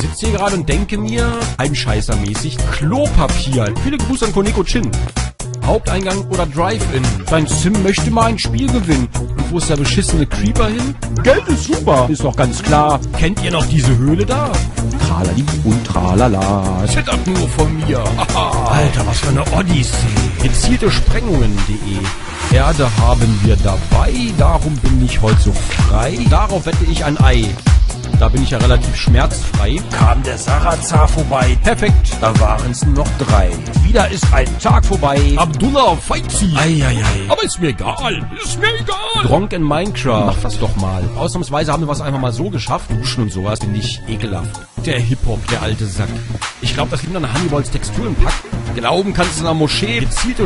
sitze hier gerade und denke mir, heimscheißermäßig, Klopapier. Viele Grüße an Koneko Chin. Haupteingang oder Drive-In. Dein Sim möchte mal ein Spiel gewinnen. Und wo ist der beschissene Creeper hin? Geld ist super. Ist doch ganz klar. Kennt ihr noch diese Höhle da? Tralali und tralala. Zittert nur von mir. Alter, was für eine Odyssee. Gezielte Sprengungen.de. Erde haben wir dabei, darum bin ich heute so frei. Darauf wette ich ein Ei. Da bin ich ja relativ schmerzfrei. Kam der Sarazar vorbei. Perfekt. Da waren's noch 3. Wieder ist ein Tag vorbei. Abdullah Feizi. Eieiei. Aber ist mir egal. Ist mir egal. Gronk in Minecraft. Mach das doch mal. Ausnahmsweise haben wir was einfach mal so geschafft. Duschen und sowas finde ich ekelhaft. Der Hip-Hop, der alte Sack. Ich glaube, das liegt an Hannibal's Texturenpack. Glauben kannst du in der Moschee. Gezielte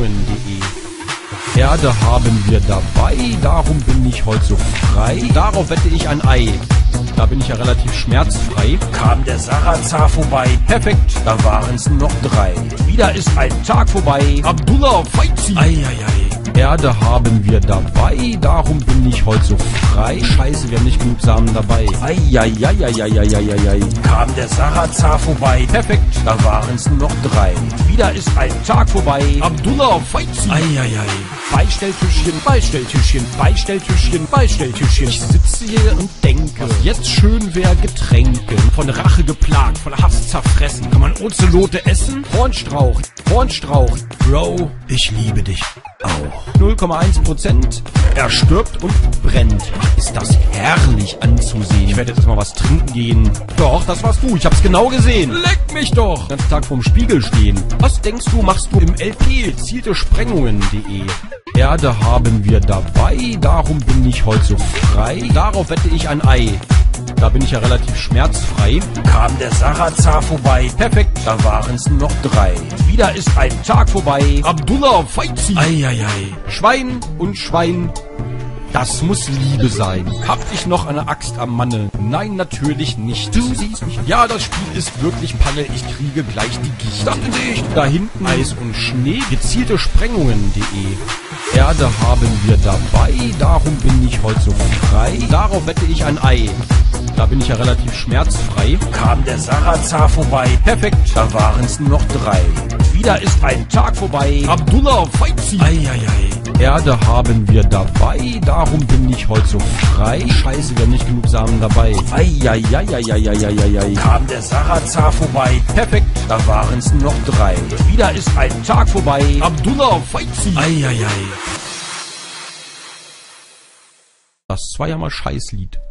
Sprengungen.de. Erde haben wir dabei, darum bin ich heute so frei. Darauf wette ich ein Ei. Da bin ich ja relativ schmerzfrei. Kam der Sarazar vorbei. Perfekt. Da waren's noch 3. Wieder ist ein Tag vorbei. Abdullah Feizi. Eieiei. Erde haben wir dabei, darum bin ich heute so frei. Scheiße, wir haben nicht genug Samen dabei. Eieieiei. Kam der Sarazar vorbei. Perfekt. Da waren's noch 3. Wieder ist ein Tag vorbei. Abdullah Feizi. Eieiei. Beistelltischchen, Beistelltischchen, Beistelltischchen, Beistelltischchen. Ich sitze hier und denke, was jetzt schön wäre, Getränke. Von Rache geplagt, von Hass zerfressen. Kann man Ozelote essen? Hornstrauch, Hornstrauch. Bro, ich liebe dich auch. 0,1%. Er stirbt und brennt. Ist das herrlich anzusehen. Ich werde jetzt mal was trinken gehen. Doch, das warst du. Ich hab's genau gesehen. Leck mich doch. Den ganzen Tag vorm Spiegel stehen. Was denkst du, machst du im LP? Gezielte Sprengungen.de. Erde haben wir dabei, darum bin ich heute so frei. Darauf wette ich ein Ei. Da bin ich ja relativ schmerzfrei. Kam der Sarazar vorbei. Perfekt. Da waren's noch 3. Wieder ist ein Tag vorbei. Abdullah Feizi. Eieiei. Schwein und Schwein. Das muss Liebe sein. Hab ich noch eine Axt am Manne? Nein, natürlich nicht. Du siehst mich. Ja, das Spiel ist wirklich Panne. Ich kriege gleich die Gicht. Dachte ich. Da hinten Eis und Schnee. Gezielte Sprengungen.de. Erde haben wir dabei, darum bin ich heute so frei. Darauf wette ich ein Ei. Da bin ich ja relativ schmerzfrei. Kam der Sarazar vorbei. Perfekt. Da waren's noch 3. Wieder ist ein Tag vorbei. Abdullah Feizi. Eieiei. Erde haben wir dabei, darum bin ich heute so frei. Scheiße, wir haben nicht genug Samen dabei. Eieieiei. Kam der Sarazar vorbei. Perfekt. Da waren's noch 3. Wieder ist ein Tag vorbei. Abdullah Feizi. Eieiei. Das war ja mal Scheißlied.